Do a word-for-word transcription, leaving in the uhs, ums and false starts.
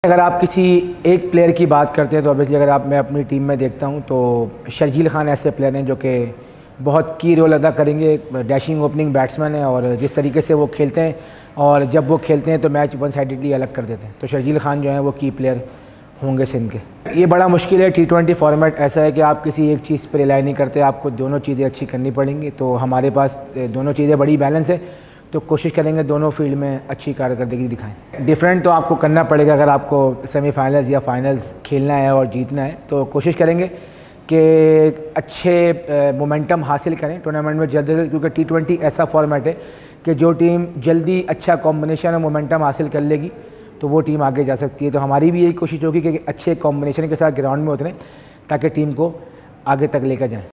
अगर आप किसी एक प्लेयर की बात करते हैं तो ऑब्वियसली अगर आप मैं अपनी टीम में देखता हूं तो शर्जील खान ऐसे प्लेयर हैं जो कि बहुत की रोल अदा करेंगे। डैशिंग ओपनिंग बैट्समैन है और जिस तरीके से वो खेलते हैं और जब वो खेलते हैं तो मैच वन साइडेडली अलग कर देते हैं। तो शर्जील खान जो है वो की प्लेयर होंगे सिंध के। ये बड़ा मुश्किल है, टी ट्वेंटी फॉर्मेट ऐसा है कि आप किसी एक चीज़ पर रिलाई नहीं करते, आपको दोनों चीज़ें अच्छी करनी पड़ेंगी। तो हमारे पास दोनों चीज़ें बड़ी बैलेंस है, तो कोशिश करेंगे दोनों फील्ड में अच्छी कारकर्दगी दिखाएं। डिफरेंट तो आपको करना पड़ेगा अगर आपको सेमीफाइनल्स या फाइनल्स खेलना है और जीतना है, तो कोशिश करेंगे कि अच्छे मोमेंटम हासिल करें टूर्नामेंट में जल्द से जल्द, क्योंकि टी ट्वेंटी ऐसा फॉर्मेट है कि जो टीम जल्दी अच्छा कॉम्बिनेशन और मोमेंटम हासिल कर लेगी तो वो टीम आगे जा सकती है। तो हमारी भी यही कोशिश होगी कि अच्छे कॉम्बिनेशन के साथ ग्राउंड में उतरें ताकि टीम को आगे तक लेकर जाएं।